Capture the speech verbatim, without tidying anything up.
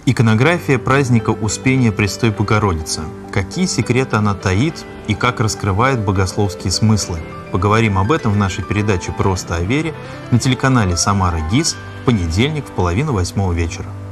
Иконография праздника Успения Престой Богородицы. Какие секреты она таит и как раскрывает богословские смыслы? Поговорим об этом в нашей передаче «Просто о вере» на телеканале «Самара ГИС» в понедельник в половину восьмого вечера.